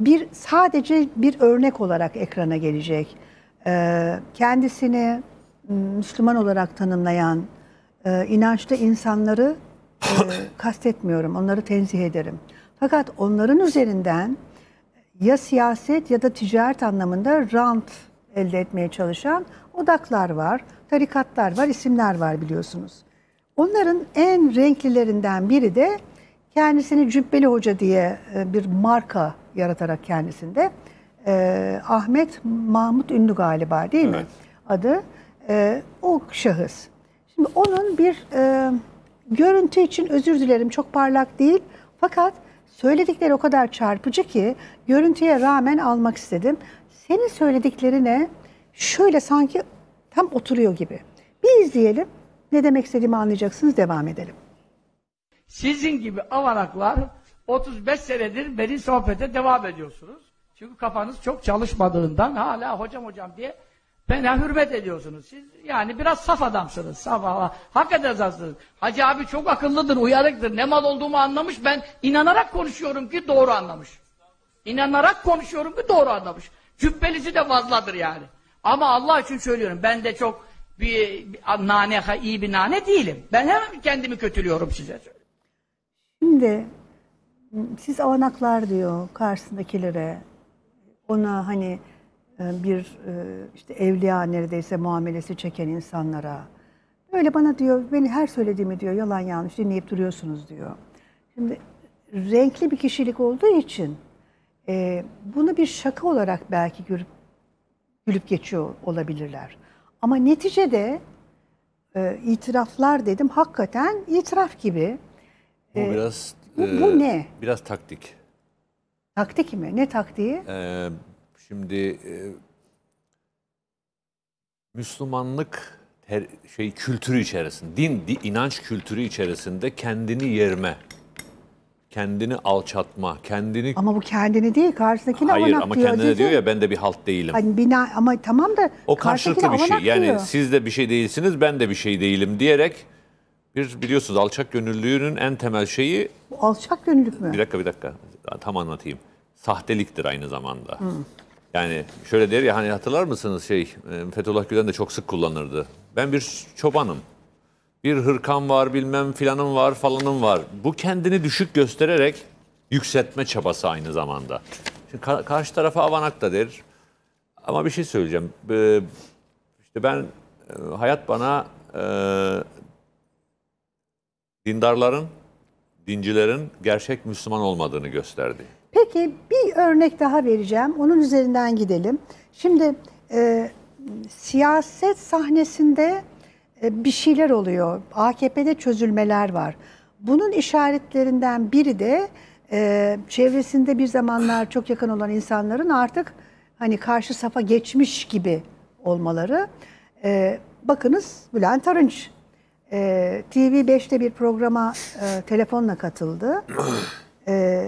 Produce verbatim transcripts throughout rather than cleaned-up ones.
bir sadece bir örnek olarak ekrana gelecek. Ee, kendisini Müslüman olarak tanımlayan e, inançlı insanları e, kastetmiyorum, onları tenzih ederim. Fakat onların üzerinden ya siyaset ya da ticaret anlamında rant elde etmeye çalışan odaklar var, tarikatlar var, isimler var biliyorsunuz. Onların en renklilerinden biri de kendisini Cübbeli Hoca diye bir marka yaratarak kendisinde e, Ahmet Mahmut Ünlü galiba değil mi? Evet. Adı e, o şahıs. Şimdi onun bir e, görüntü için özür dilerim çok parlak değil fakat söyledikleri o kadar çarpıcı ki görüntüye rağmen almak istedim. Senin söylediklerine şöyle sanki tam oturuyor gibi. Bir izleyelim. Ne demek istediğimi anlayacaksınız. Devam edelim. Sizin gibi avanaklar otuz beş senedir beni sohbete devam ediyorsunuz. Çünkü kafanız çok çalışmadığından hala hocam hocam diye bana hürmet ediyorsunuz. Siz yani biraz saf adamsınız. Saf Allah. Hakikaten safsınız. Hacı abi çok akıllıdır, uyarıktır. Ne mal olduğumu anlamış. Ben inanarak konuşuyorum ki doğru anlamış. İnanarak konuşuyorum ki doğru anlamış. Cübbelisi de fazladır yani. Ama Allah için söylüyorum. Ben de çok bir, bir nane, iyi bir nane değilim. Ben hemen kendimi kötülüyorum size. Şimdi siz avanaklar diyor karşısındakilere. Ona hani bir işte evliya neredeyse muamelesi çeken insanlara. Böyle bana diyor, beni her söylediğimi diyor yalan yanlış dinleyip duruyorsunuz diyor. Şimdi renkli bir kişilik olduğu için e, bunu bir şaka olarak belki gülüp, gülüp geçiyor olabilirler. Ama neticede e, itiraflar dedim hakikaten itiraf gibi. Bu e, biraz bu, bu e, ne? Biraz taktik. Taktik mi? Ne taktiği? Ee, şimdi e, Müslümanlık her, şey kültürü içerisinde, din, din, inanç kültürü içerisinde kendini yerme, kendini alçatma, kendini... Ama bu kendini değil, karşısındakine Hayır, avanak ama diyor. kendine dedi. diyor ya ben de bir halt değilim. Hani bina, ama tamam da o karşılıklı bir şey. Yani diyor. siz de bir şey değilsiniz, ben de bir şey değilim diyerek bir biliyorsunuz alçak gönüllülüğünün en temel şeyi... Bu alçak gönüllülük mü? Bir dakika bir dakika tam anlatayım. Sahteliktir aynı zamanda. Hmm. Yani şöyle der ya hani hatırlar mısınız şey Fethullah Gülen de çok sık kullanırdı. Ben bir çobanım. Bir hırkam var bilmem filanım var falanım var. Bu kendini düşük göstererek yükseltme çabası aynı zamanda. Şimdi ka karşı tarafa avanak da der. Ama bir şey söyleyeceğim. Ee, işte ben hayat bana e, dindarların, dincilerin gerçek Müslüman olmadığını gösterdi. Peki bir örnek daha vereceğim. Onun üzerinden gidelim. Şimdi e, siyaset sahnesinde e, bir şeyler oluyor. A K P'de çözülmeler var. Bunun işaretlerinden biri de e, çevresinde bir zamanlar çok yakın olan insanların artık hani karşı safa geçmiş gibi olmaları. E, bakınız Bülent Arınç e, T V beşte bir programa e, telefonla katıldı. E,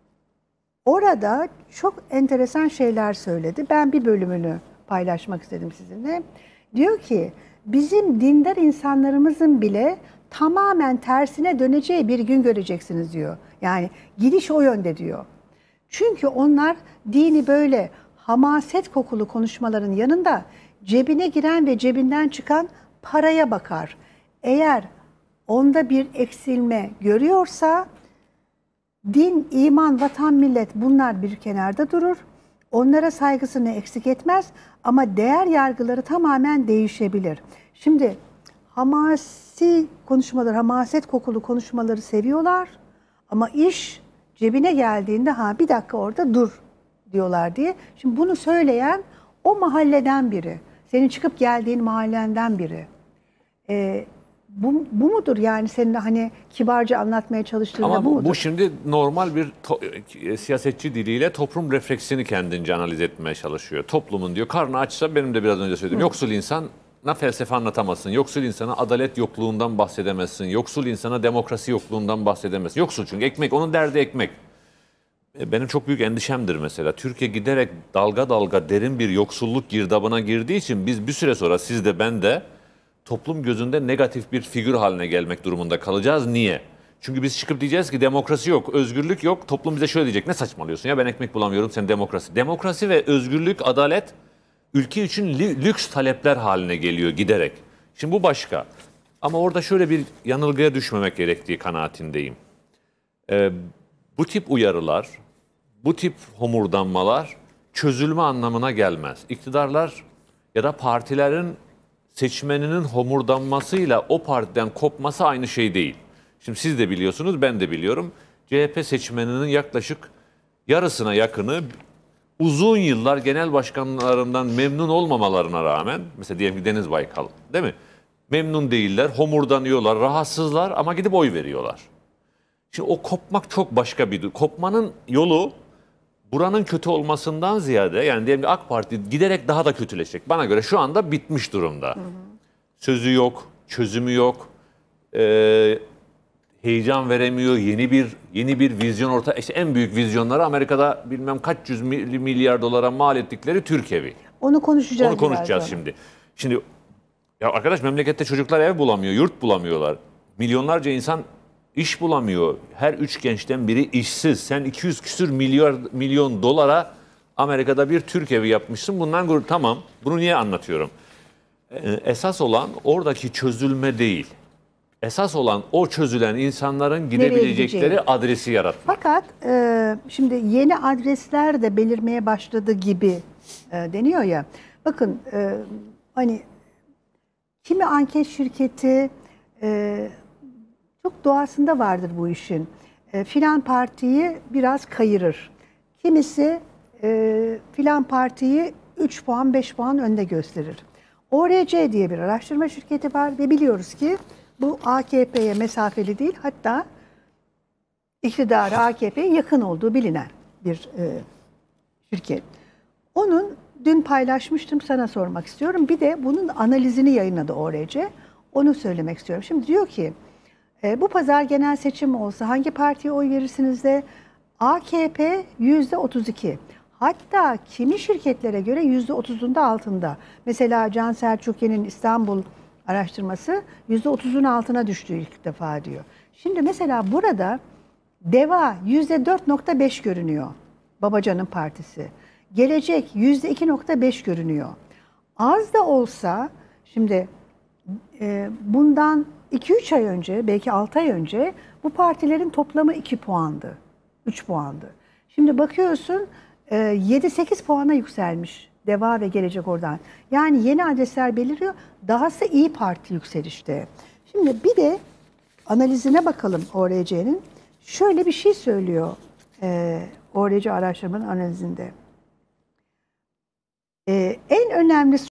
Orada çok enteresan şeyler söyledi. Ben bir bölümünü paylaşmak istedim sizinle. Diyor ki bizim dindar insanlarımızın bile tamamen tersine döneceği bir gün göreceksiniz diyor. Yani gidiş o yönde diyor. Çünkü onlar dini böyle hamaset kokulu konuşmaların yanında cebine giren ve cebinden çıkan paraya bakar. Eğer onda bir eksilme görüyorsa din, iman, vatan, millet bunlar bir kenarda durur. Onlara saygısını eksik etmez ama değer yargıları tamamen değişebilir. Şimdi hamasi konuşmalar, hamaset kokulu konuşmaları seviyorlar ama iş cebine geldiğinde ha bir dakika orada dur diyorlar diye. Şimdi bunu söyleyen o mahalleden biri. Senin çıkıp geldiğin mahallenden biri. Ee, Bu, bu mudur yani senin hani kibarca anlatmaya çalıştığında Ama bu mudur? Bu şimdi normal bir siyasetçi diliyle toplum refleksini kendince analiz etmeye çalışıyor. Toplumun diyor karnı açsa benim de biraz önce söylediğim Hı. yoksul insana felsefe anlatamazsın. Yoksul insana adalet yokluğundan bahsedemezsin. Yoksul insana demokrasi yokluğundan bahsedemezsin. Yoksul çünkü ekmek onun derdi ekmek. Benim çok büyük endişemdir mesela. Türkiye giderek dalga dalga derin bir yoksulluk girdabına girdiği için biz bir süre sonra siz de ben de toplum gözünde negatif bir figür haline gelmek durumunda kalacağız. Niye? Çünkü biz çıkıp diyeceğiz ki demokrasi yok, özgürlük yok. Toplum bize şöyle diyecek: ne saçmalıyorsun ya, ben ekmek bulamıyorum, sen demokrasi. Demokrasi ve özgürlük, adalet ülke için lüks talepler haline geliyor giderek. Şimdi bu başka. Ama orada şöyle bir yanılgıya düşmemek gerektiği kanaatindeyim. Ee, bu tip uyarılar, bu tip homurdanmalar çözülme anlamına gelmez. İktidarlar ya da partilerin seçmeninin homurdanmasıyla o partiden kopması aynı şey değil. Şimdi siz de biliyorsunuz, ben de biliyorum. C H P seçmeninin yaklaşık yarısına yakını uzun yıllar genel başkanlarından memnun olmamalarına rağmen, mesela diyelim ki Deniz Baykal, değil mi? Memnun değiller, homurdanıyorlar, rahatsızlar ama gidip oy veriyorlar. Şimdi o kopmak çok başka bir... Kopmanın yolu buranın kötü olmasından ziyade, yani diyelim ki AK Parti giderek daha da kötüleşecek. Bana göre şu anda bitmiş durumda. Hı hı. Sözü yok, çözümü yok, ee, heyecan veremiyor, yeni bir yeni bir vizyon orta... İşte en büyük vizyonları Amerika'da bilmem kaç yüz milyar dolara mal ettikleri Türk evi. Onu konuşacağız. Onu konuşacağız şimdi. Şimdi ya arkadaş, memlekette çocuklar ev bulamıyor, yurt bulamıyorlar. Milyonlarca insan iş bulamıyor. Her üç gençten biri işsiz. Sen iki yüz küsür milyar milyon dolara Amerika'da bir Türk evi yapmışsın. Bundan gurur, tamam. Bunu niye anlatıyorum? Ee, esas olan oradaki çözülme değil. Esas olan o çözülen insanların gidebilecekleri adresi yaratmak. Fakat e, şimdi yeni adresler de belirmeye başladı gibi e, deniyor ya. Bakın e, hani kimi anket şirketi e, çok doğasında vardır bu işin. E, filan partiyi biraz kayırır. Kimisi e, filan partiyi üç puan beş puan önde gösterir. O R C diye bir araştırma şirketi var ve biliyoruz ki bu A K P'ye mesafeli değil, hatta iktidarı A K P'ye yakın olduğu bilinen bir e, şirket. Onun dün paylaşmıştım, sana sormak istiyorum. Bir de bunun analizini yayınladı O R C. Onu söylemek istiyorum. Şimdi diyor ki e, bu pazar genel seçim olsa hangi partiye oy verirsiniz de A K P yüzde otuz iki. Hatta kimi şirketlere göre yüzde otuzun da altında. Mesela Can Selçukyen'in İstanbul araştırması yüzde otuzun altına düştü ilk defa diyor. Şimdi mesela burada DEVA yüzde dört nokta beş görünüyor. Babacan'ın partisi. Gelecek yüzde iki nokta beş görünüyor. Az da olsa şimdi e, bundan iki üç ay önce, belki altı ay önce bu partilerin toplamı iki puandı. üç puandı. Şimdi bakıyorsun e, yedi sekiz puana yükselmiş DEVA ve Gelecek oradan. Yani yeni adresler beliriyor. Dahası İYİ Parti yükselişte. Şimdi bir de analizine bakalım O R C'nin. Şöyle bir şey söylüyor e, O R C araştırmanın analizinde. E, en önemli